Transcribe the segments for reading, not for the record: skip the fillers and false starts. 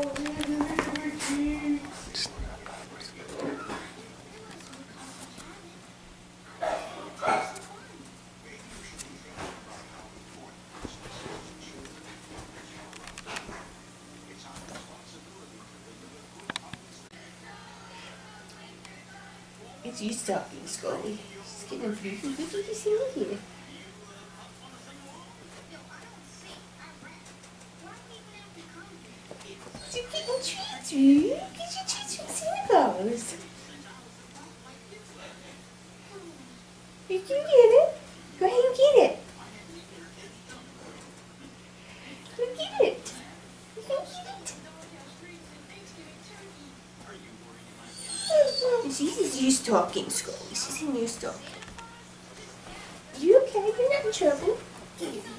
It's you talking, Scully. She's getting freaky. What did you see here? You're getting treats, you. Get your treats from Santa Claus. You can get it. Go ahead and get it. Go get it. You can get it. She's used talking, Scully. She's in used talking. You okay? You're not in trouble. Get it.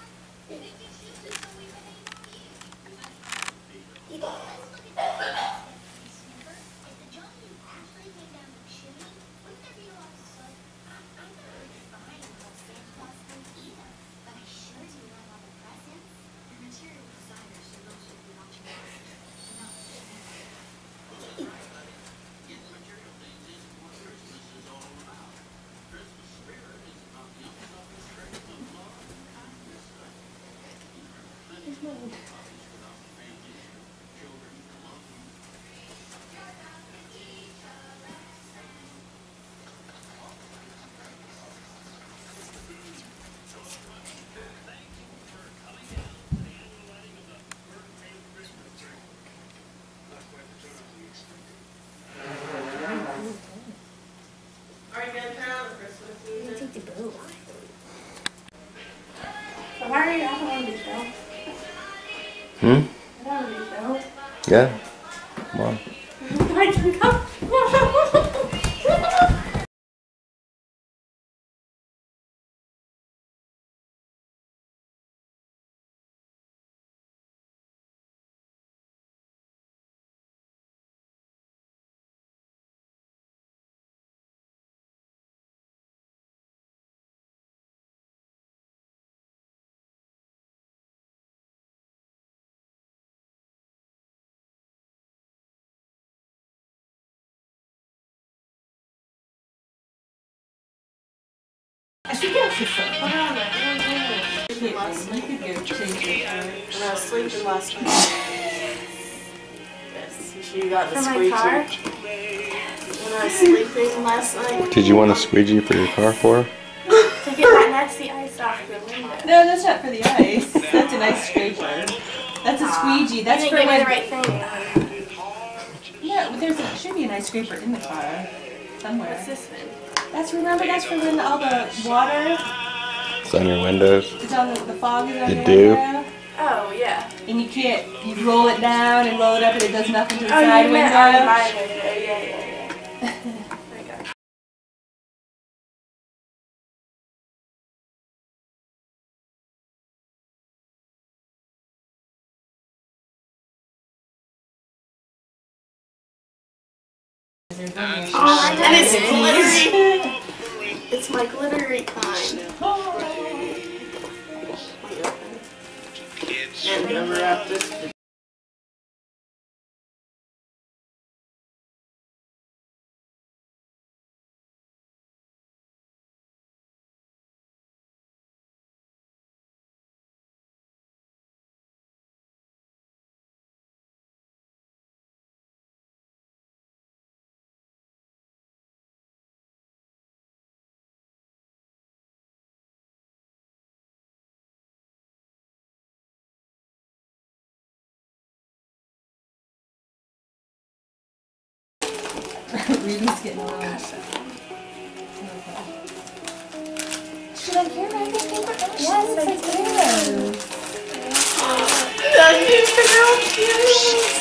Yeah. Come on. I can come. I should get for fun. Hold on, you could go change it. When I was sleeping last night. Yes, you got the squeegee. For my car? When I was sleeping last night. Did you want a squeegee for your car for? To get that nasty ice off the window. No, that's not for the ice. That's an ice scraper. That's a squeegee. That's for when the right thing. Yeah, there should be an ice scraper in the car somewhere. What's this one? Remember that's for when all the water. It's on your windows. It's on the fog is on The your dew. window. Oh yeah. And you can't. You roll it down and roll it up, and it does nothing to the Oh, side you window. meant on my window. Yeah. I got it. Oh, and it's glittery. It's my glittery kind. And never wrap this. Reading's getting a little. Should I hear my paper? Yes, I do. That is so cute.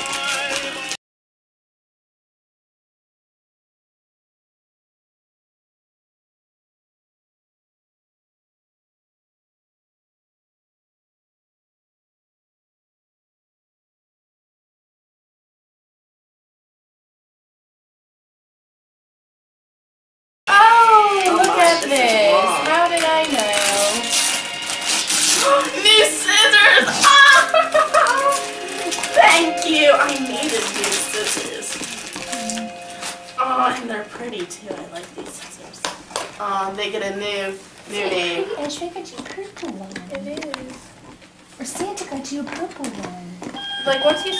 Look at this. How did I know? These scissors! Oh! Thank I needed these scissors. Oh, and they're pretty too. I like these scissors. They get a new name. Ashley got you a purple one. It is. Or Santa got you a purple one. Like once you.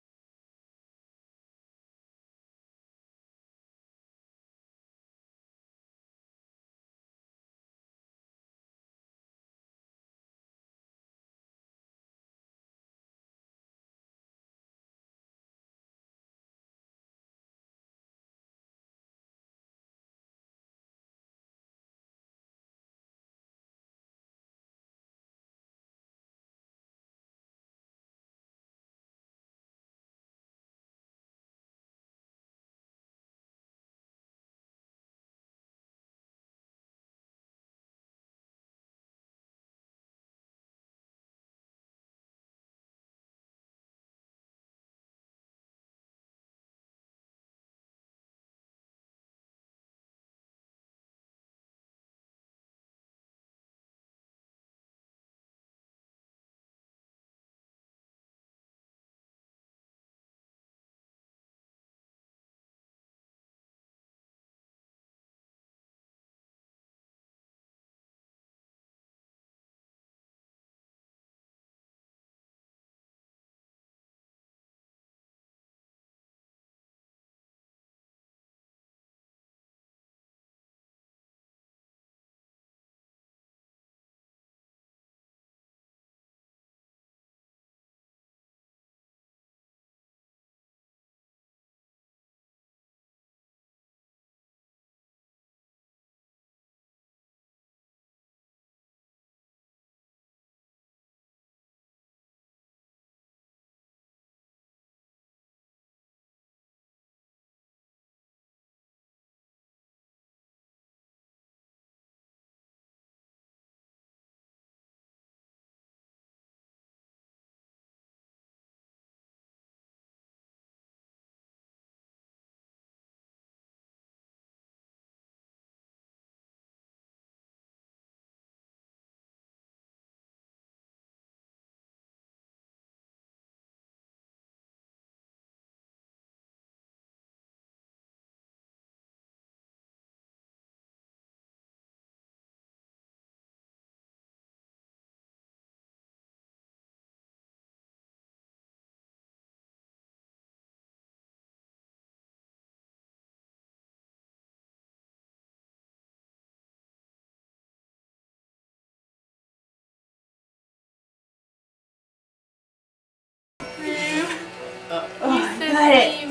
Oh, I got it.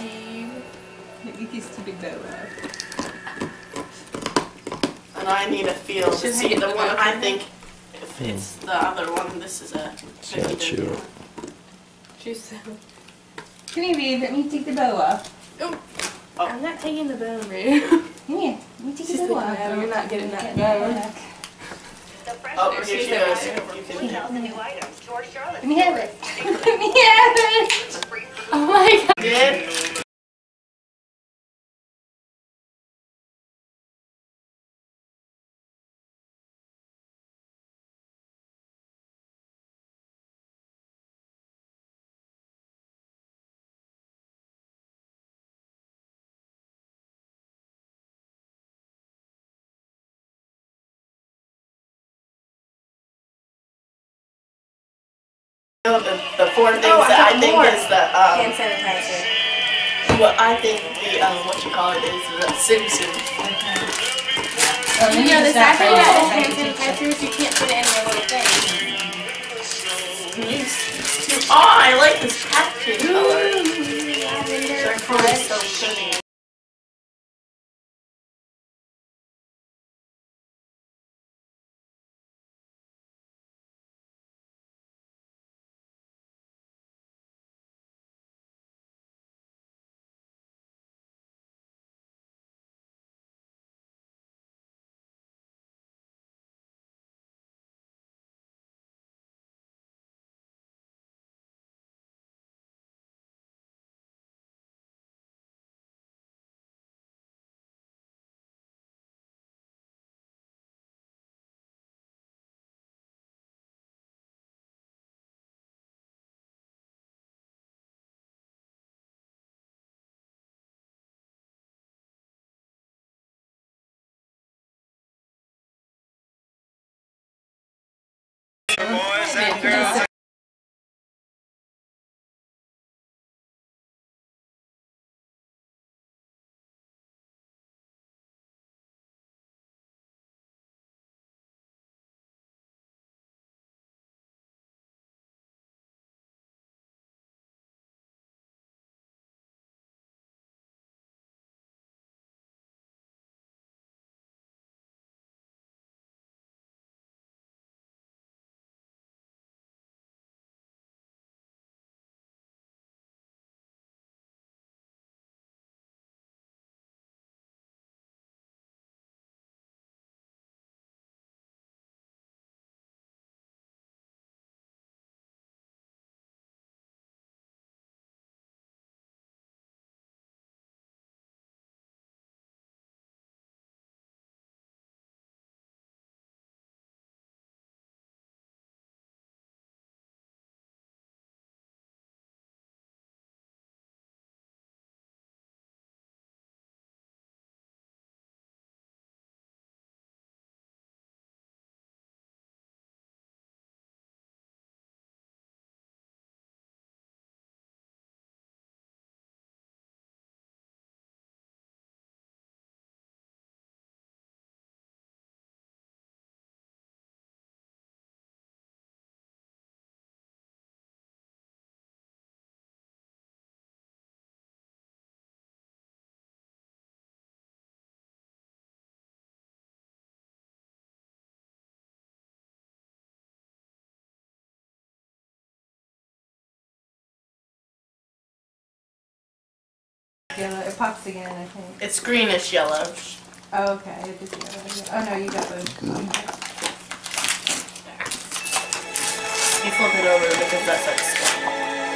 Eat these two big bows. And I need a feel to Should see hang the it one. up. I think if it's the other one, this is a. Yeah, chew. Come here, babe. Let me take the bow off. I'm not taking the bone, Rue. Come here. Let me take She's the bow like, off. no, you're not getting that Get bone. back. Oh, here she goes. You can. Let me have it. Let me have it. Oh my god. Did? The four things that I think is the Hand sanitizer. what I think the what you call it is the Simpson. Oh, You know, the the sad thing about this hand thing. sanitizer is you can't put it in your little thing. Oh, I like this packaging color. Lavender. Charcoal is so pretty. boys and girls. Yellow. It pops again, I think. It's greenish yellow. Oh, okay. It is yellow. Oh no, you got those. You flip it over because that's like stuff.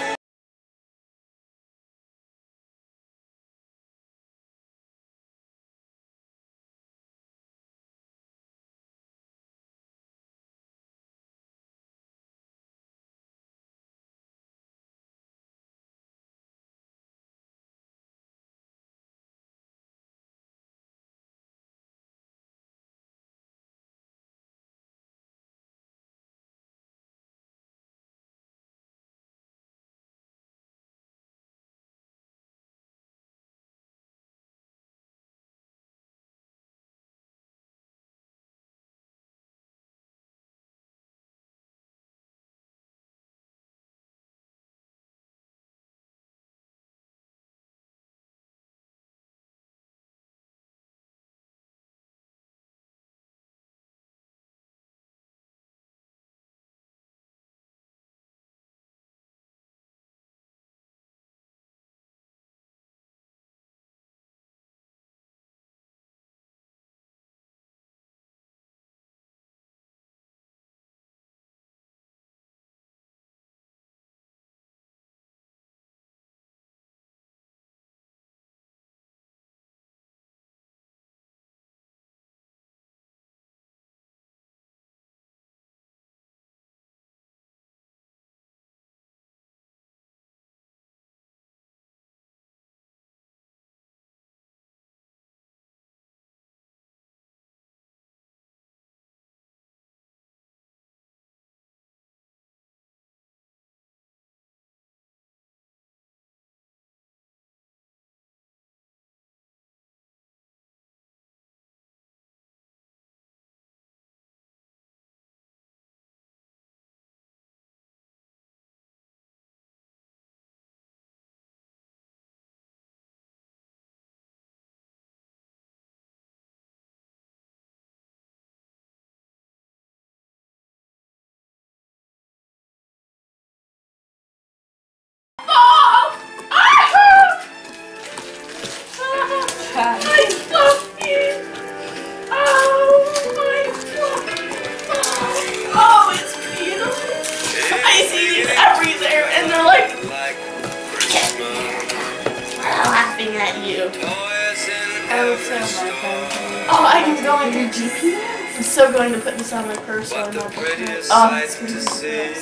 Oh, I can go into GPS. I'm so going to put this on my purse. So I'm not it's going to be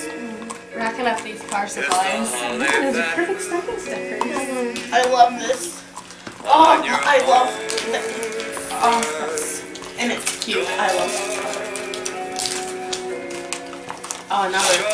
the Racking up these car supplies. There's a perfect stocking stuffer. I love this. Oh, I love it. Oh, and it's cute. I love it. Oh, another.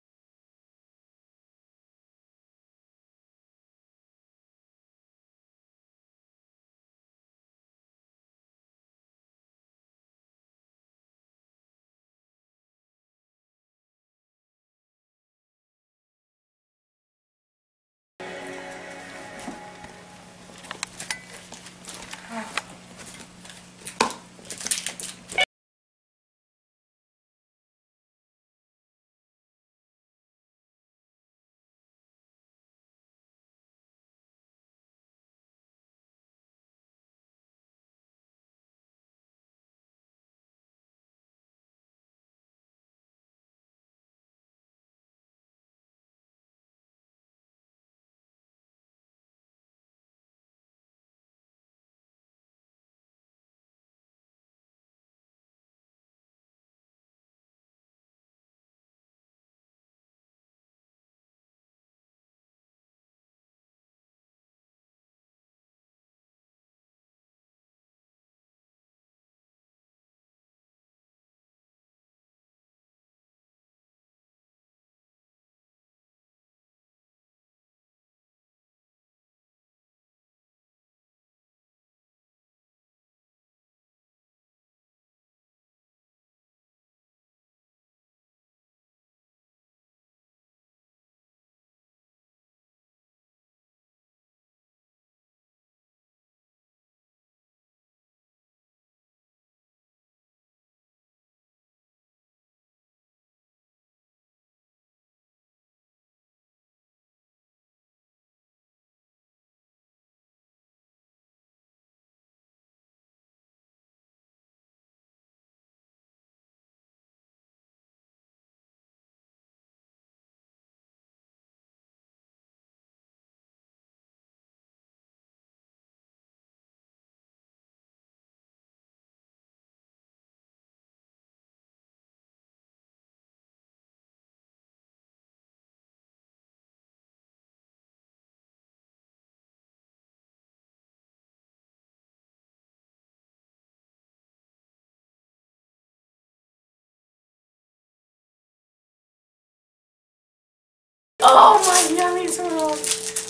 Oh my god, these are all.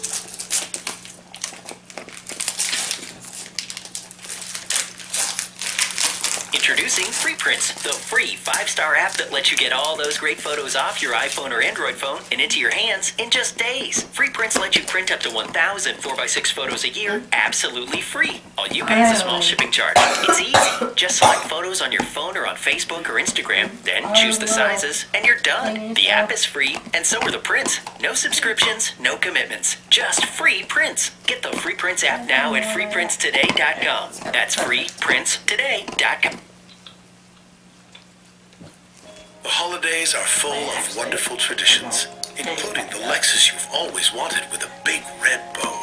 Introducing Free Prints, the free 5-star app that lets you get all those great photos off your iPhone or Android phone and into your hands in just days. Free Prints let you print up to 1,000 4x6 photos a year absolutely free. All you pay is a small shipping charge. It's easy. Just select photos on your phone or on Facebook or Instagram, then choose the sizes, and you're done. The app is free, and so are the prints. No subscriptions, no commitments. Just free prints. Get the Free Prints app now at freeprintstoday.com. That's freeprintstoday.com. The holidays are full of wonderful traditions, including the Lexus you've always wanted with a big red bow.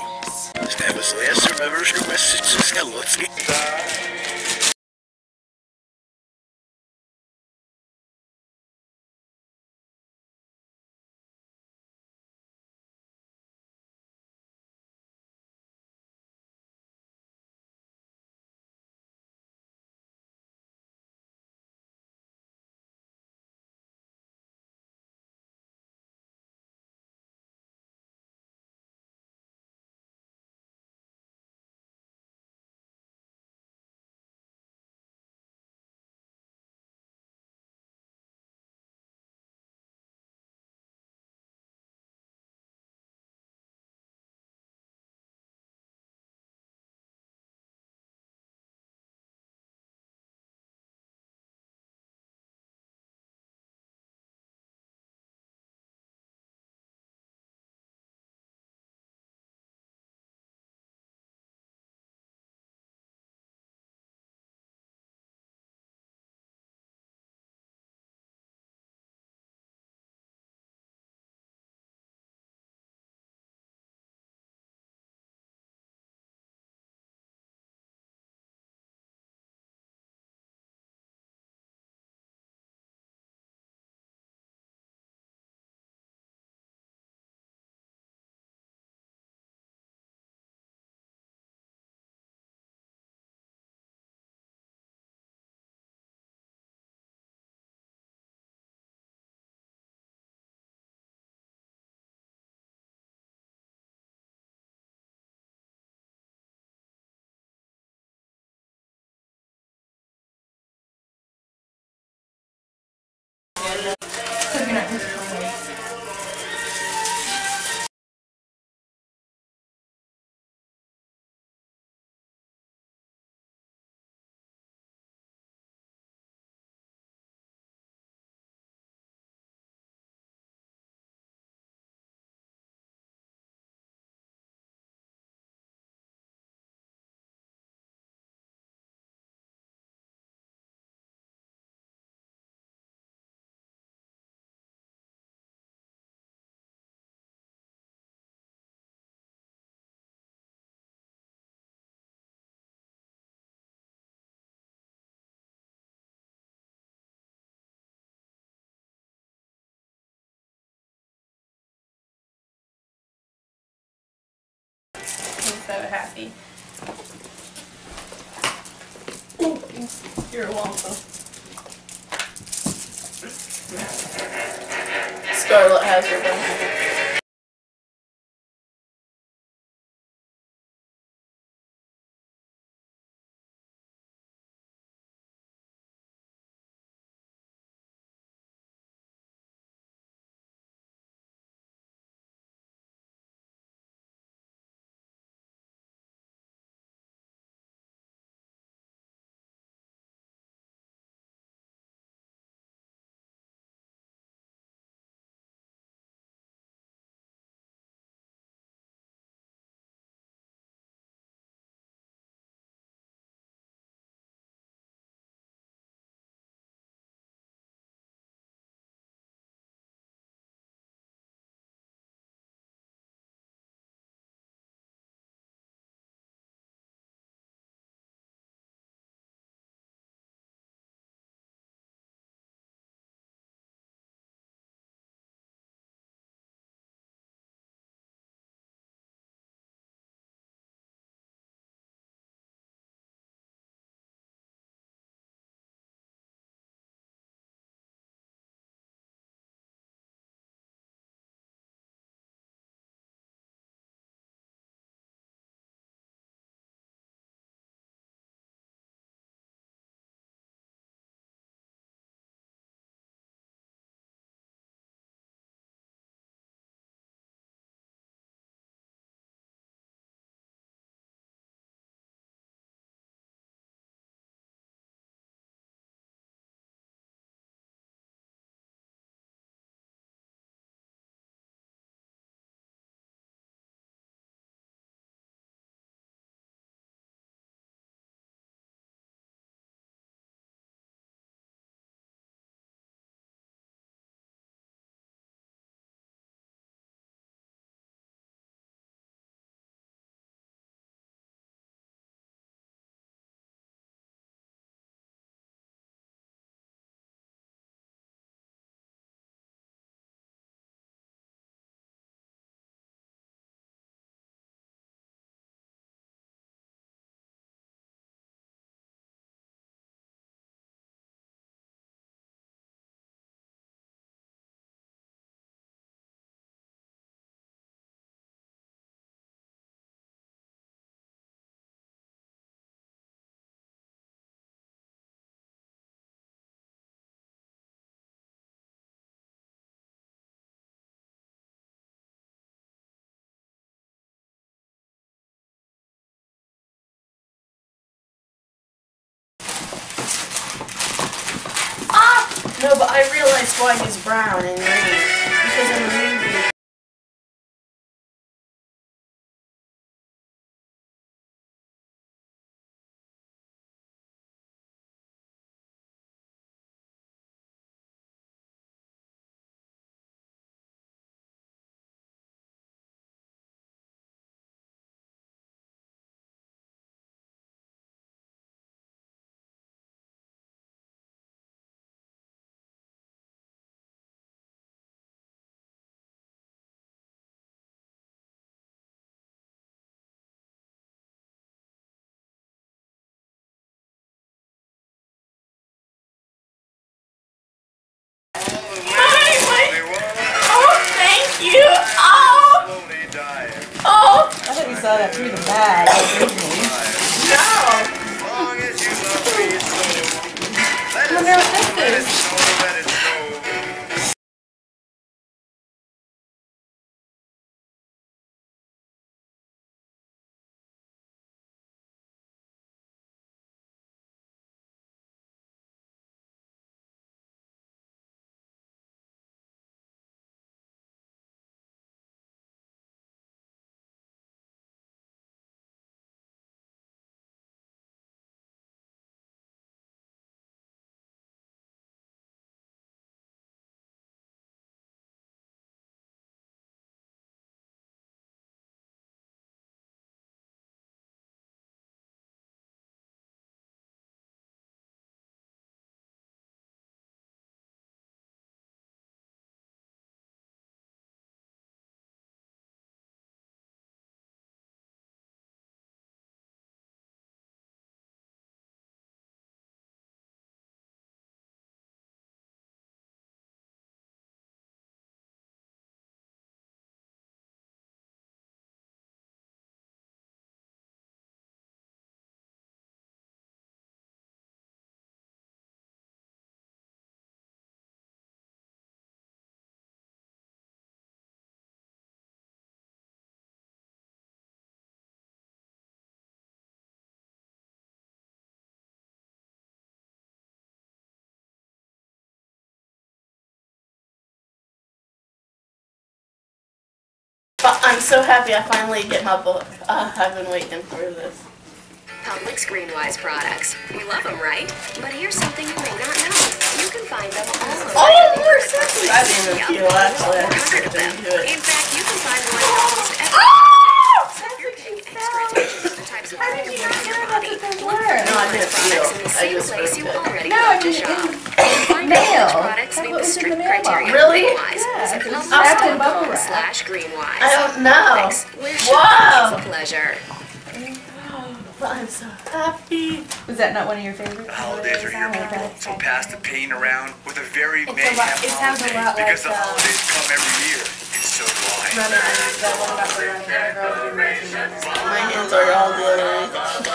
Coconut with chocolate. I'm so happy. You're welcome. Scarlet has her gun. No, but I realized why he's brown and green. Because in the movie... I thought you saw that through the bag. No! I wonder what this is. I'm so happy I finally get my book. I've been waiting for this. Publix GreenWise products. We love them, right? But here's something you may not know. You can find them all over. Oh, more sexy! I didn't even feel actually. I just 100 of them. didn't do it. In fact, you can find one almost every. So if you're paying extra attention to the types of How did food you you not put in know your about body, those look were? for No, I didn't products in the feel. I same just place you heard it. already No, love I to mean, shop. in Find out mail. which products That's meet what the was in strict the mailbox. criteria of Really? GreenWise. Yeah, Visit it was wrapped in bubble wrap. Publix.com/GreenWise. I don't know. Publix, where Wow. shopping is a pleasure. I'm so happy. Was that not one of your favorites? Holidays are here, people, so pass the pain around with a very It mayhem sounds a lot holiday. Because like the holidays come every year, and so do I. Running, that one about the running girl doing my My hands are all glittery.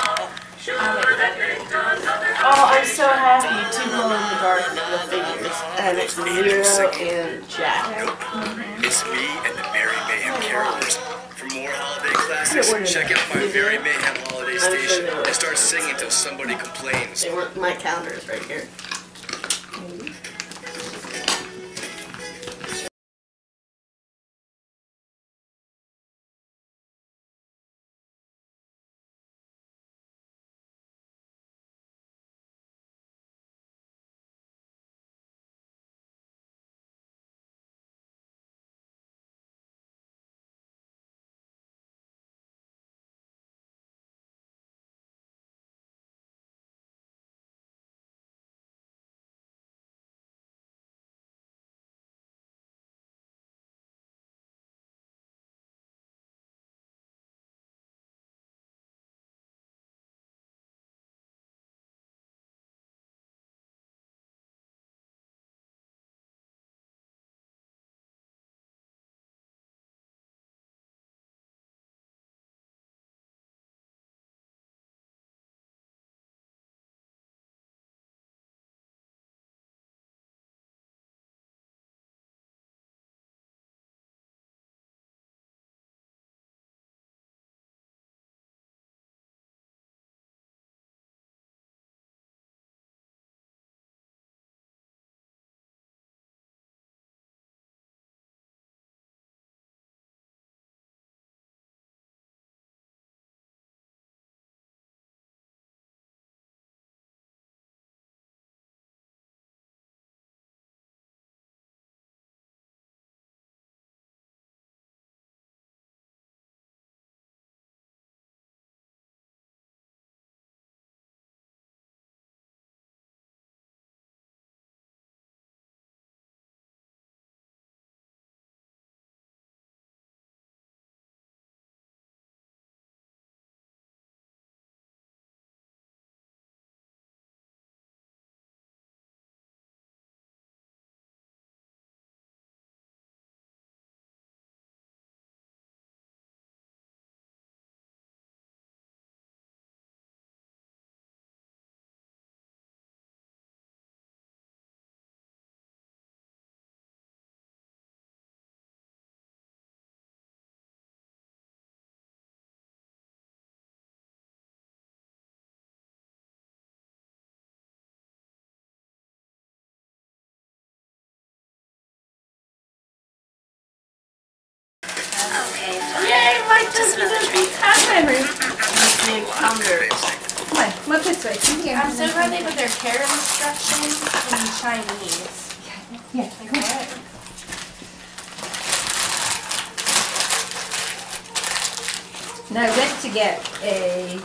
Oh, I'm so happy. Two glow in the dark little figures. And it's Zero and Jack. It's me and the Merry Mayhem Carolers. For more holiday classics, check out my Merry Mayhem holiday station and start singing till somebody complains. They were my counters right here. Yay, my sister's big counters. Come on, come up this way. Come here. I'm so glad they put their care instructions in Chinese. Yeah, Like come on. what? Now I went to get a,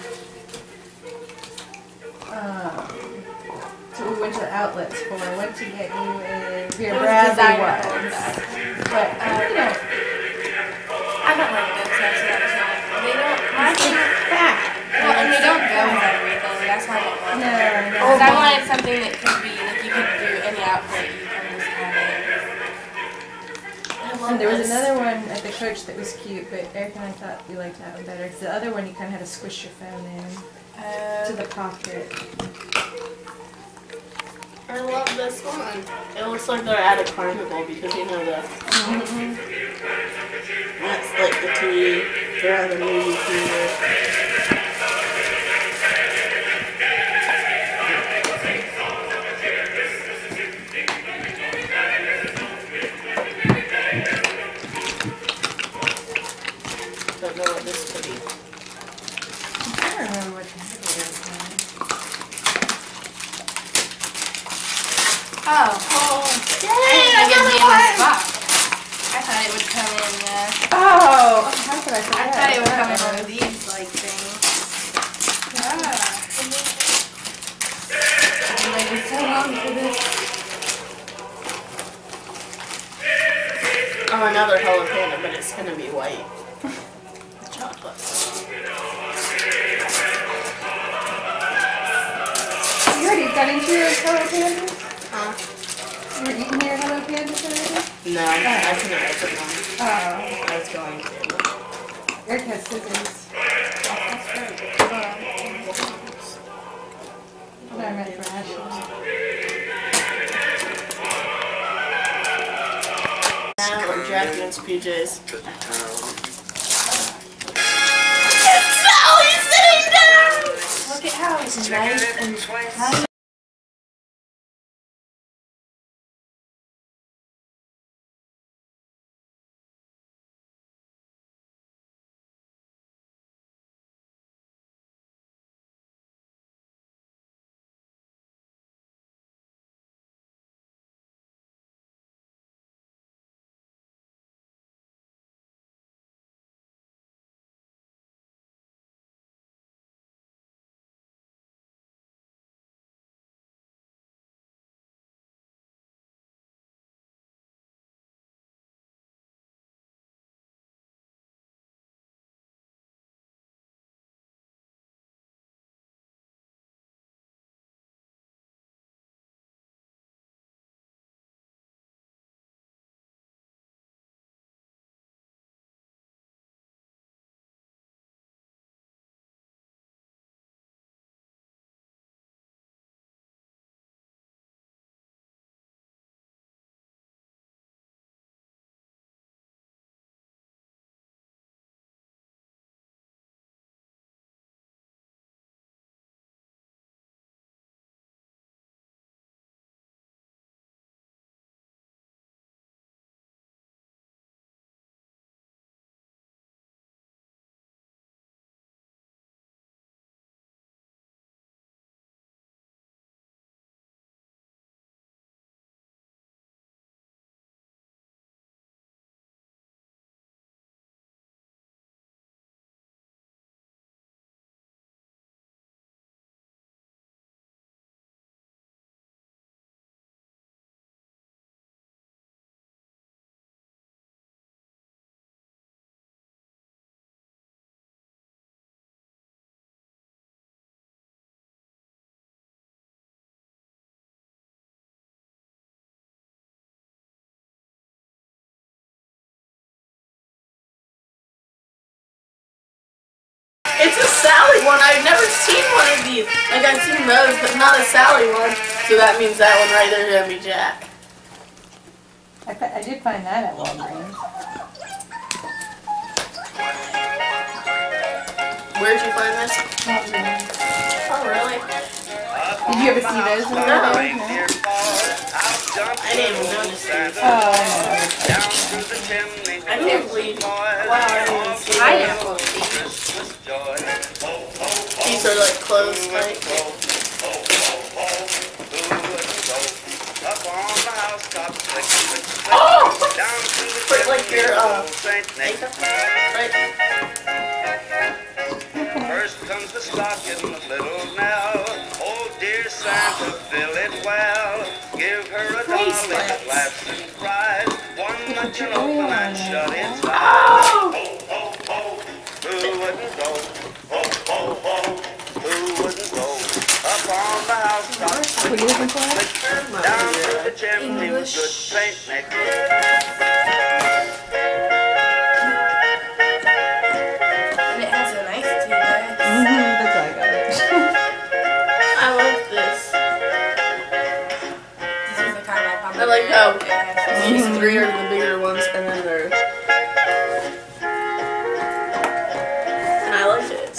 so we went to the outlets for, I went to get you a Vera Bradley one. But, you know, I don't like those types of stuff. They don't, my thing, fat. well, and they don't go with everything. That's why I don't want No, them. no. Because I wanted something that could be, like you could do any outfit, you can just have it. And there was another one at the Coach that was cute, but Eric and I thought we liked that one better. 'Cause the other one you kind of had to squish your phone in to the pocket. I love this one. It looks like they're at a carnival because you know that. That's like the tea. They're at a movie theater. Oh. Yay, I didn't give me another a one! spot. I thought it would come in, Oh, how could I I forget? thought it would come in one of these, like, things. Yeah. I've been waiting so long for this. Oh, another Hello Panda, but it's gonna be white. Chocolate. You already got into your Hello Pandas? Huh? You were eating your Hello Pandas already? No, I couldn't open them. Oh. I was going to. Eric has scissors. That's right. What I meant for Ashley. Now we're drafting into PJs. Look at how it's nice and how It's a Sally one. I've never seen one of these. Like, I've seen those, but not a Sally one. So that means that one right there is going to be Jack. I did find that at Walgreens. Where'd you find this? Walgreens. Oh, really? Did you ever see those? No. No. I didn't even notice these. Oh, I know. I can't believe. Wow, I didn't even see pineapple. These are like clothes type. Oh! For like your makeup, right? First comes the stocking, little Nell. Oh dear Santa, fill it well. Give her a dolly that laughs and cries. One that can open and shut its eyes. Who wouldn't go? Who wouldn't go? Up on the housetop, What are you looking for? down through the chimney with good Saint Nick. And it has a nice tea there. That's all I got. I like this. This is the kind I found. I like how Okay. these three are the bigger ones, and then they're. And I like it. It's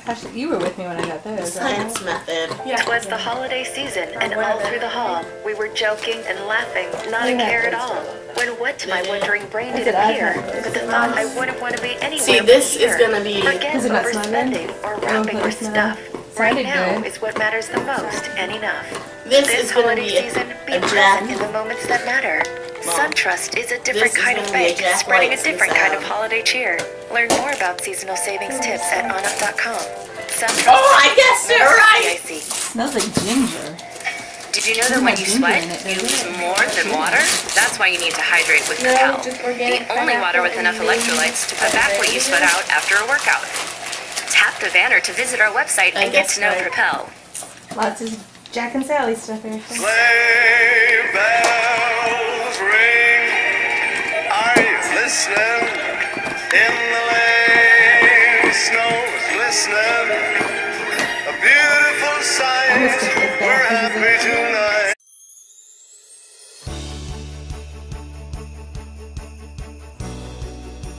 Actually, you were with me when I got those. Science method. It was the holiday season, and all through the hall, we were joking and laughing, not a care at all. When what to my wondering brain did appear, but the thought I wouldn't want to be anywhere. See, this is gonna be. Forget overspending or wrapping or stuff. Right now is what matters the most, and enough. This is gonna holiday be season, be a present jacket. in the moments that matter. SunTrust is a different This is kind of gonna be a bank, Jack spreading a White different since, kind of holiday cheer. Learn more about seasonal savings tips at onup.com. SunTrust. Oh, I guessed it right! Smells like ginger. Did you know that when you sweat, you lose more than water? That's why you need to hydrate with Propel. The only water with enough electrolytes to put back what you sweat out after a workout. Tap the banner to visit our website and get to know Propel. Lots of Jack and Sally stuff here. Sleigh bells ring. Are you listening? In the lane.